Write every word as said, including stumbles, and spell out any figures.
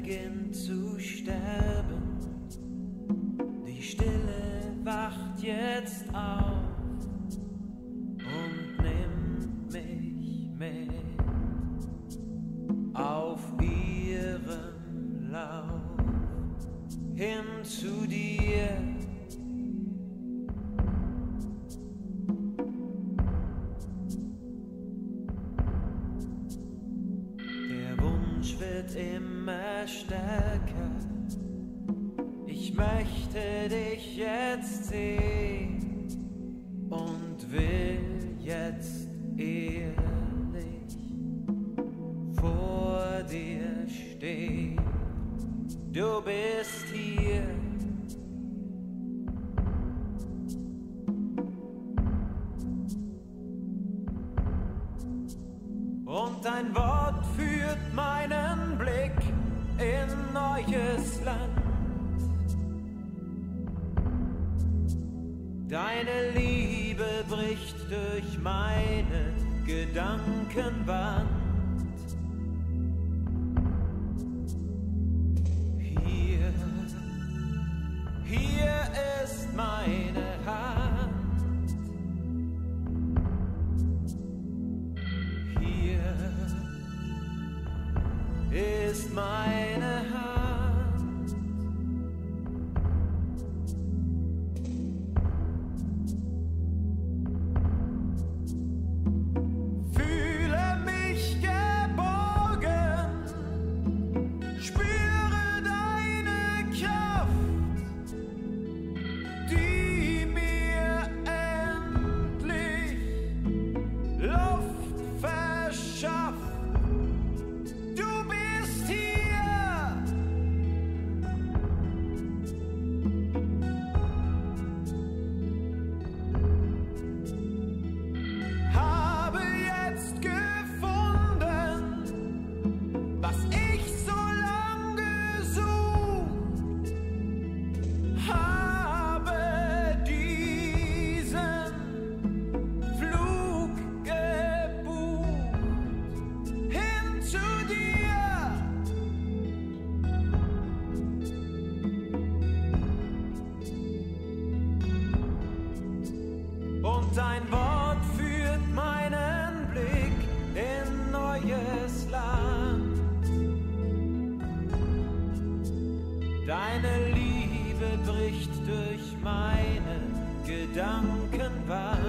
beginnt zu sterben. Die Stille wacht jetzt auf und nimmt mich mit auf ihrem Lauf hin zu dir. Der Wunsch wird immer stärker. Ich möchte dich jetzt sehen und will jetzt ehrlich vor dir stehen. Du bist hier. Und dein Wort führt meinen Blick in neues Land. Deine Liebe bricht durch meine Gedankenwand. Hier, hier ist meine Hand. Hier ist meine Hand. Dein Wort führt meinen Blick in neues Land. Deine Liebe bricht durch meine Gedankenwand.